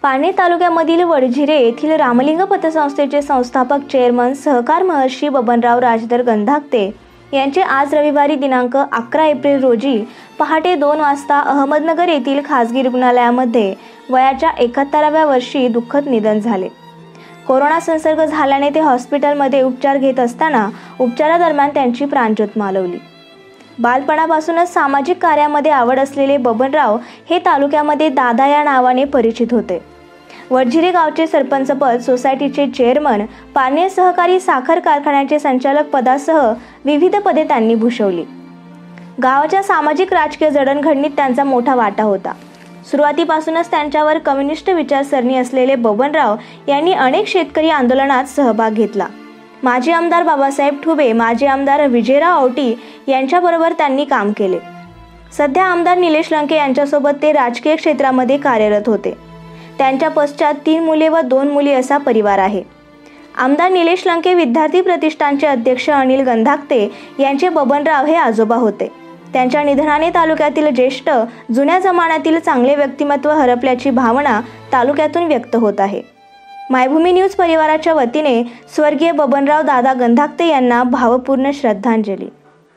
पारनेर तालुक्यामधील वडझिरे येथील रामलिंग पतसंस्थेचे संस्थापक चेअरमन सहकार महर्षी बबनराव राजधर गंधाकते यांचे आज रविवारी दिनांक 11 एप्रिल रोजी पहाटे 2 वाजता अहमदनगर येथील खासगी रुग्णालयामध्ये वयाच्या 71व्या वर्षी दुःखद निधन झाले। कोरोना संसर्ग झाल्याने ते हॉस्पिटलमध्ये उपचार घेत असताना उपचारादरम्यान त्यांची प्राणज्योत मालवली। बालपणापासूनच सामाजिक कार्यामध्ये आवड असलेले बबनराव हे तालुक्यामध्ये दादा या नावाने परिचित होते। वडझिरे गावचे सरपंचपद, सोसायटीचे चेअरमन, पारनेर सहकारी साखर कारखान्याचे संचालक पदासह विविध पदे त्यांनी भूषवली। गावाच्या सामाजिक राजकीय जडणघडणीत त्यांचा मोठा वाटा होता। सुरुवातीपासूनच त्यांच्यावर कम्युनिस्ट विचारसरणी असलेले बबनराव यांनी अनेक शेतकरी आंदोलनात सहभाग घेतला। माजी आमदार बाबासाहेब ठुबे, माजी आमदार विजयराव औटी यांच्याबरोबर त्यांनी काम केले। सध्या आमदार निलेश लंके यांच्यासोबत ते राजकीय क्षेत्रामध्ये कार्यरत होते। त्यांच्या पश्चात 3 मुले व 2 मुली असा परिवार आहे। आमदार निलेश लंके विद्यार्थी प्रतिष्ठानचे अध्यक्ष अनिल गंधाकते यांचे बबनराव हे आजोबा होते। त्यांच्या निधनाने तालुक्यातील ज्येष्ठ जुन्या जमान्यातील चांगले व्यक्तिमत्व हरपल्याची भावना तालुक्यातून व्यक्त होत आहे। मायभूमी न्यूज परिवाराच्या वतीने स्वर्गीय बबनराव दादा गंधाकते यांना भावपूर्ण श्रद्धांजली।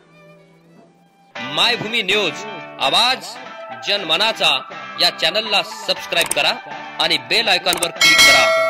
मायभूमी न्यूज, आवाज जनमनाचा या चॅनलला सबस्क्राइब करा आणि बेल आयकॉनवर क्लिक करा।